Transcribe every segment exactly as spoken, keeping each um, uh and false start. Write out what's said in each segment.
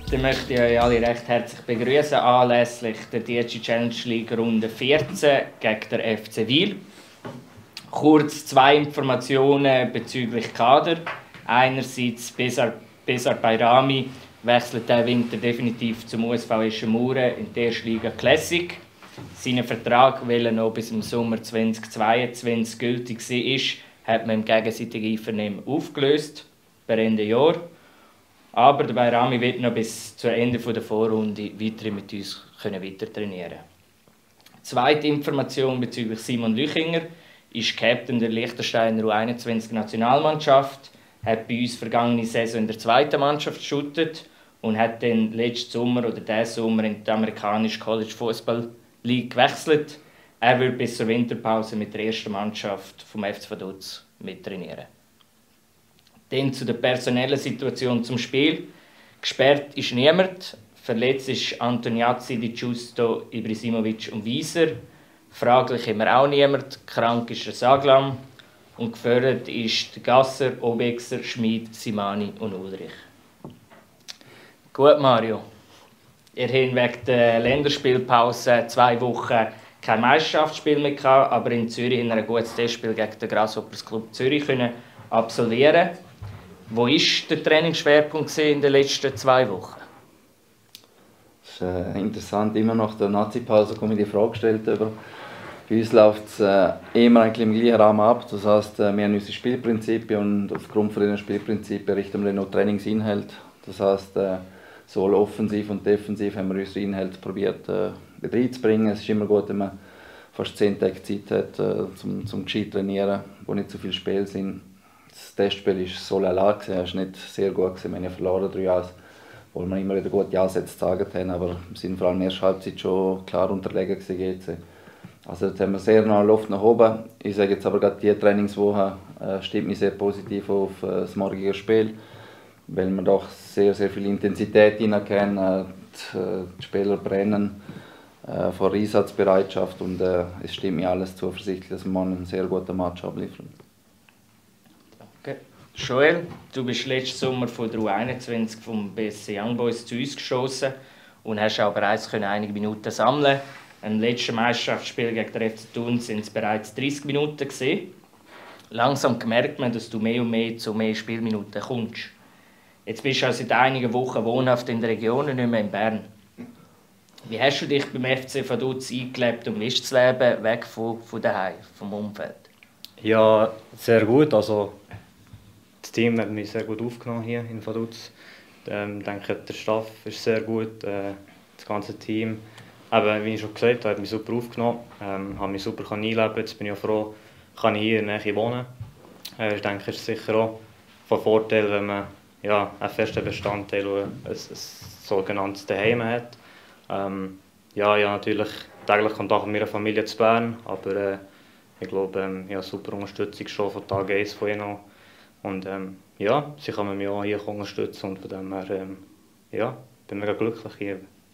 Dann möchte ich euch alle recht herzlich begrüßen anlässlich der D G Challenge League Runde vierzehn gegen der F C Wil. Kurz zwei Informationen bezüglich Kader. Einerseits Besar, Besar Bayrami wechselt diesen Winter definitiv zum U S V Eschenmauren in die erste Liga Classic. Sein Vertrag, der noch bis im Sommer zweitausendzweiundzwanzig gültig war, hat man im gegenseitigen Einvernehmen aufgelöst, per Ende Jahr. Aber der Bayrami wird noch bis zum Ende der Vorrunde weiter mit uns weiter trainieren. Zweite Information bezüglich Simon Lüchinger ist Captain der Liechtensteiner U einundzwanzig Nationalmannschaft, hat bei uns vergangene Saison in der zweiten Mannschaft geschuttet und hat dann letzten Sommer oder diesen Sommer in die amerikanische College Football League gewechselt. Er wird bis zur Winterpause mit der ersten Mannschaft vom F C Vaduz mittrainieren. Dann zu der personellen Situation zum Spiel. Gesperrt ist niemand. Verletzt ist Antoniazzi, Di Giusto, Ibrisimovic und Wieser. Fraglich haben wir auch niemand. Krank ist der Saglam. Und gefördert ist Gasser, Obexer, Schmid, Simani und Ulrich. Gut, Mario. Ihr habt wegen der Länderspielpause zwei Wochen kein Meisterschaftsspiel mehr gehabt, aber in Zürich ein gutes Testspiel gegen den Grasshoppers Club Zürich können absolvieren. Wo war der Trainingsschwerpunkt in den letzten zwei Wochen? Das ist äh, interessant. Immer nach der Nazi-Pause komme ich die Frage gestellt. Über. Bei uns läuft es äh, immer eigentlich im gleichen Rahmen ab. Das heisst, äh, wir haben unsere Spielprinzipien und aufgrund von diesen Spielprinzipien richten wir dann noch Trainingsinhalte. Das heisst, äh, sowohl offensiv und defensiv haben wir unsere Inhalte probiert äh, reinzubringen. Es ist immer gut, wenn man fast zehn Tage Zeit hat, äh, zum, zum gescheit trainieren, wo nicht so viele Spiele sind. Das Testspiel war so lala, es war nicht sehr gut. Wir haben ja verloren drei eins, obwohl wir immer wieder gute Ansätze gezeigt haben, aber wir sind vor allem in der ersten Halbzeit schon klar unterlegen gewesen. Also jetzt haben wir sehr noch Luft nach oben. Ich sage jetzt aber gerade, die Trainingswoche äh, stimmt mich sehr positiv auf äh, das morgige Spiel, weil wir doch sehr, sehr viel Intensität hineinkennen, äh, die, äh, die Spieler brennen äh, vor Einsatzbereitschaft und äh, es stimmt mir alles zuversichtlich, dass wir einen sehr guten Match abliefern. Okay. Joel, du bist letzten Sommer von der U einundzwanzig vom B S C Young Boys zu uns geschossen und hast auch bereits einige Minuten sammeln. Im letzten Meisterschaftsspiel gegen den F C Thun sind es bereits dreißig Minuten gewesen. Langsam merkt man, dass du mehr und mehr zu mehr Spielminuten kommst. Jetzt bist du also seit einigen Wochen wohnhaft in der Region und nicht mehr in Bern. Wie hast du dich beim F C Vaduz eingelebt und wie ist das Leben weg von, von daheim, vom Umfeld? Ja, sehr gut. Also, das Team hat mich sehr gut aufgenommen hier in Vaduz. Ähm, ich denke, der Staff ist sehr gut, äh, das ganze Team. Aber wie ich schon gesagt habe, hat mich super aufgenommen, ähm, habe mich super einleben. Jetzt bin ich auch froh, kann ich hier in der Nähe wohnen. Äh, ich denke, es ist sicher auch von Vorteil, wenn man ja, einen festen Bestandteil, ein, ein sogenanntes Zuhause hat. Ähm, ja, ja, natürlich täglich Kontakt mit meiner Familie zu Bern, aber äh, ich glaube, ähm, ich habe super Unterstützung schon von Tag eins von ihnen. Und ähm, ja, sie können mich auch hier unterstützen und von dem her, ähm, ja, bin mega glücklich hier.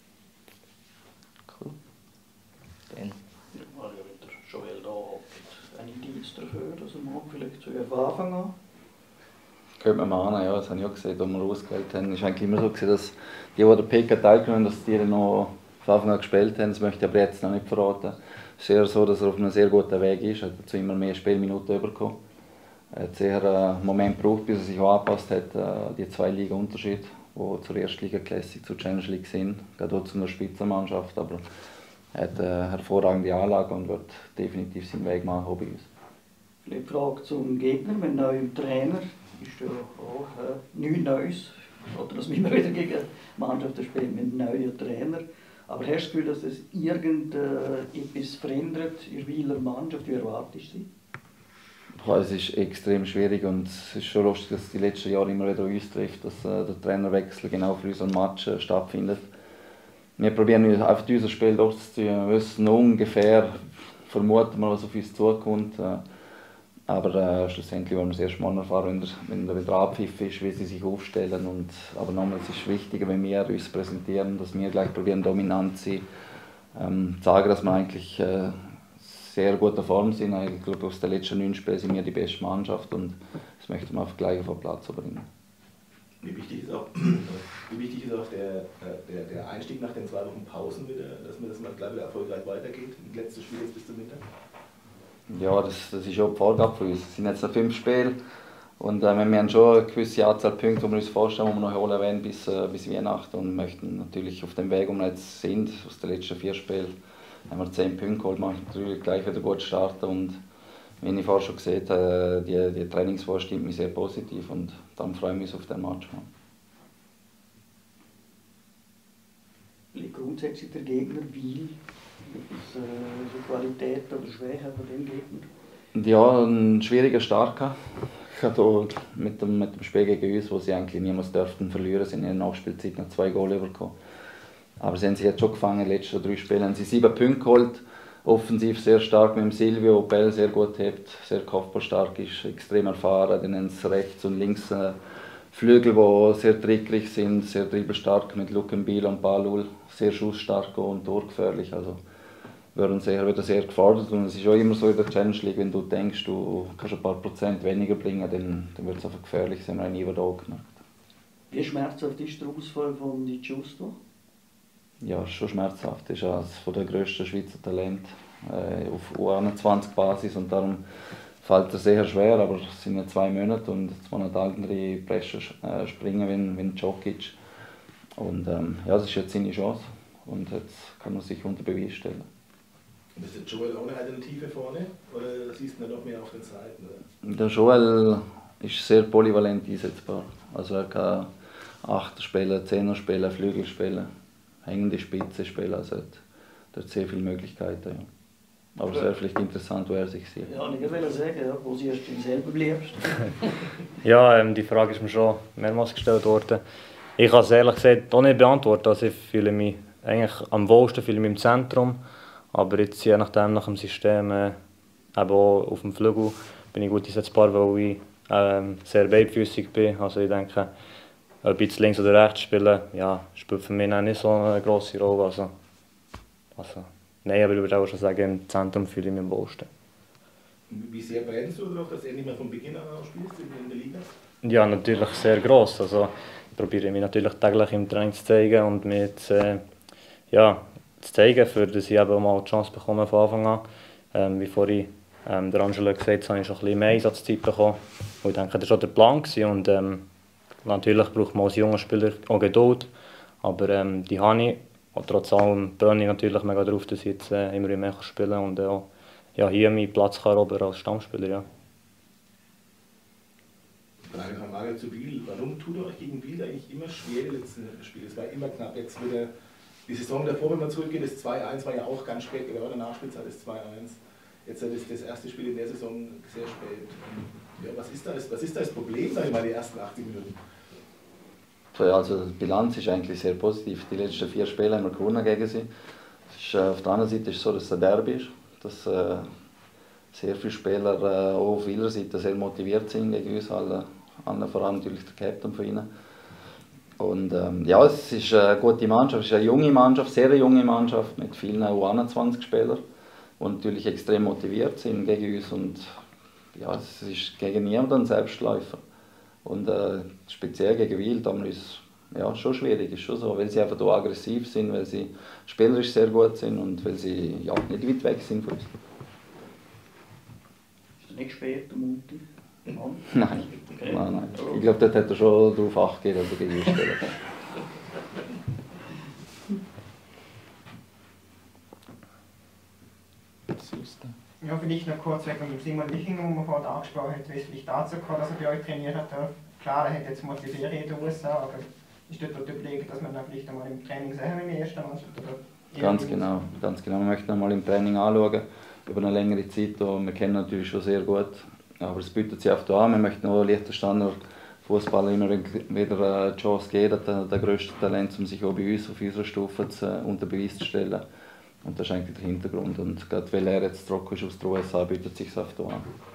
Cool. Ben. Mario, wird der Joel da habt einen Dienst dafür, dass er mal vielleicht zu von Anfang an? Könnte man mal ja, das habe ich auch gesehen, als wir ausgewählt haben. Es war eigentlich immer so, dass die, die der P K teilgenommen haben, dass die noch von Anfang an gespielt haben. Das möchte ich aber jetzt noch nicht verraten. Es ist eher so, dass er auf einem sehr guten Weg ist. Er hat dazu immer mehr Spielminuten bekommen. Er hat sehr einen Moment gebraucht, bis er sich auch angepasst hat an die zwei Ligen Unterschied, die zur ersten Liga Classic, zur Challenge League sind. Gerade auch zu einer Spitzenmannschaft. Aber er hat eine hervorragende Anlage und wird definitiv seinen Weg machen bei uns. Vielleicht die Frage zum Gegner, mit neuem Trainer. Ist ja auch äh, nichts Neues. Oder dass wir immer wieder gegen Mannschaften spielen mit einem neuen Trainer. Aber hast du das Gefühl, dass das irgendetwas verändert in der Wiler Mannschaft? Wie erwartest du sie? Es ist extrem schwierig und es ist schon lustig, dass es die letzten Jahre immer wieder uns trifft, dass äh, der Trainerwechsel genau für unseren Match äh, stattfindet. Wir probieren einfach unser Spiel durchzuziehen. Wir wissen ungefähr, vermuten wir, was auf uns zukommt. Äh, aber äh, schlussendlich wollen wir es erst mal erfahren, wenn der, wenn der wieder Abpfiff ist, wie sie sich aufstellen. Und, aber nochmal, es ist wichtiger, wenn wir uns präsentieren, dass wir gleich probieren, dominant zu sein. Ähm, sagen, dass wir eigentlich äh, sehr guter Form sind. Ich glaube, aus den letzten neun Spielen sind wir die beste Mannschaft und das möchten wir auf gleich auf den Platz bringen. Wie wichtig ist auch, wie wichtig ist auch der, der, der Einstieg nach den zwei Wochen Pausen wieder, dass man das mal gleich wieder erfolgreich weitergeht? Das letzte Spiel jetzt bis zum Winter? Ja, das, das ist auch die Vorgabe für uns. Es sind jetzt noch fünf Spiele und äh, wir haben schon eine gewisse Anzahl Punkte, die wir uns vorstellen, die wir noch holen wollen bis, äh, bis Weihnachten und möchten natürlich auf dem Weg, wo wir jetzt sind, aus den letzten vier Spielen, haben wir zehn Punkte geholt, man natürlich gleich wieder gut starten und wie ich vorher schon gesehen habe, die, die Trainingswoche stimmt mich sehr positiv und dann freue ich mich auf den Match. Liegt grundsätzlich der Gegner Wil? Gibt es äh, so Qualitäten oder Schwächen von dem Gegner? Ja, ein schwieriger Starker. Ich habe hier mit dem, mit dem Spiel gegen uns, wo sie eigentlich niemals dürften verlieren, sind in der Nachspielzeit noch zwei Goal übergekommen. Aber sie haben sich jetzt schon gefangen, in den letzten drei Spielen haben sie sieben Punkte geholt. Offensiv sehr stark mit dem Silvio, der Bell sehr gut hebt, sehr kopfballstark ist, extrem erfahren. Dann haben sie rechts und links äh, Flügel, die sehr trickreich sind, sehr dribbelstark mit Lukenbil und Balul, sehr schussstark und torgefährlich. Also werden sehr, wieder sehr gefordert und es ist auch immer so in der Challenge League, wenn du denkst, du kannst ein paar Prozent weniger bringen, dann, dann wird es einfach gefährlich, das haben wir nie wieder auch gemerkt. Wie schmerzhaft ist der Ausfall von Di Giusto? Ja, schon schmerzhaft. Er ist eines der grössten Schweizer Talente äh, auf U einundzwanzig Basis und darum fällt er sehr schwer, aber es sind ja zwei Monate und jetzt wollen andere Pressen äh, springen wie, wie Djokic. Und ähm, ja, das ist jetzt seine Chance und jetzt kann er sich unter Beweis stellen. Und ist der Joel auch eine Alternative vorne oder siehst du ihn noch mehr auf den Seiten? Oder? Der Joel ist sehr polyvalent einsetzbar. Also er kann Achter spielen, Zehner spielen, Flügel spielen. Hängende Spitze spielen, also hat, hat sehr viele Möglichkeiten. Ja. Aber es wäre vielleicht interessant, wo er sich sieht. Ja, ich wollte sagen, ja, wo siehst du ihn selber liebst? Ja, ähm, die Frage ist mir schon mehrmals gestellt worden. Ich kann es ehrlich gesagt auch nicht beantworten. Also ich fühle mich eigentlich am wohlsten fühle mich im Zentrum. Aber jetzt je nachdem nach dem System, äh, eben auch auf dem Flügel, bin ich gut einsetzbar, weil ich ähm, sehr beidfüßig bin. Also ich denke, ob ich jetzt links oder rechts spiele, ja, spielt für mich auch nicht so eine grosse Rolle. Also, also, nein, aber ich würde auch schon sagen, im Zentrum fühle ich mich am wohlsten. Wie sehr brennst du darauf, dass du endlich mal von Beginn an spielst in der Liga? Ja, natürlich sehr gross. Also, ich probiere mich natürlich täglich im Training zu zeigen und mich zu, äh, ja, zu zeigen, für dass ich eben mal die Chance bekomme von Anfang an. Ähm, wie vorhin ähm, der Angelo gesagt hat, habe ich schon ein bisschen mehr Einsatzzeit bekommen. Und ich denke, das war schon der Plan. Und, ähm, natürlich braucht man als junger Spieler auch Geduld, aber ähm, die habe ich. Und trotz allem brenne ich natürlich mega darauf, dass ich jetzt äh, immer mehr spielen kann und äh, ja, hier meinen Platz kann erobern als Stammspieler. Ja. Frage von Mario zu Wil. Warum tut ihr euch gegen Wil eigentlich immer schwer die letzten Spiele? Es war immer knapp. Jetzt wieder die Saison davor, wenn man zurückgeht, das zwei eins war ja auch ganz spät, in der Nachspielzeit ist zwei eins. Jetzt ist das erste Spiel in der Saison sehr spät. Ja, was ist da das, was ist da das Problem, sag ich mal, die ersten achtzig Minuten? Also die Bilanz ist eigentlich sehr positiv. Die letzten vier Spiele haben wir gewonnen gegen sie. Ist, äh, auf der anderen Seite ist es so, dass es ein Derby ist, dass äh, sehr viele Spieler äh, auch auf ihrer Seite sehr motiviert sind gegen uns, alle, alle vor allem natürlich der Captain von ihnen. Und ähm, ja, es ist eine gute Mannschaft, es ist eine junge Mannschaft, sehr junge Mannschaft mit vielen U einundzwanzig Spielern, die natürlich extrem motiviert sind gegen uns und ja, es ist gegen niemanden ein Selbstläufer. Und äh, speziell gegen Wil, da ist ja schon schwierig, ist schon so, weil sie einfach da aggressiv sind, weil sie spielerisch sehr gut sind und weil sie ja, nicht weit weg sind von uns. Ist das nicht spät, der Mutti? Nein, okay. nein, nein. Ich glaube, dort hat er schon darauf Acht gegeben, dass er gegen uns spielt. Ja, vielleicht noch kurz wegen dem Simon Lichinger, den man vorhin angesprochen hat, wie es vielleicht dazu kam, dass er bei euch trainiert hat. Klar, er hat jetzt mal die Ferien in den U S A, aber ist dort der Überlegung, dass man dann vielleicht einmal im Training sehen im ersten Mannschaft? Oder ganz genau, ganz genau. Wir möchten einmal im Training anschauen, über eine längere Zeit. Wir kennen natürlich schon sehr gut, aber es bietet sich oft an. Wir möchten auch Liechtensteiner Fußballer immer wieder eine Chance geben, das der grösste Talent, um sich auch bei uns auf unserer Stufe zu, unter Beweis zu stellen. Und das ist eigentlich der Hintergrund. Und gerade weil er jetzt zurück ist aus den U S A, bietet es sich oft an.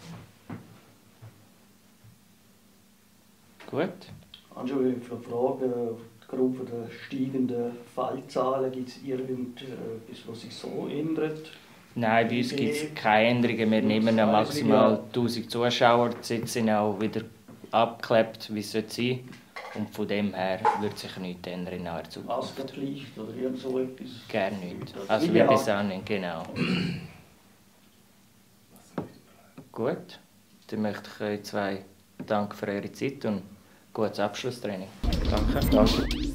Gut. Angelo, ich habe eine Frage. Aufgrund der steigenden Fallzahlen gibt es irgendetwas, was sich so ändert? Nein, bei uns gibt es keine Änderungen. Wir nehmen ja maximal tausend Zuschauer. Die Sitze sind auch wieder abgeklebt, wie es sein sollte. Und von dem her wird sich nichts ändern in naher Zukunft. Maskenpflicht oder irgend so etwas? Gerne nicht. Also wie bis anhin, genau. Gut, dann möchte ich euch zwei danken für eure Zeit und gutes Abschlusstraining. Danke. Danke.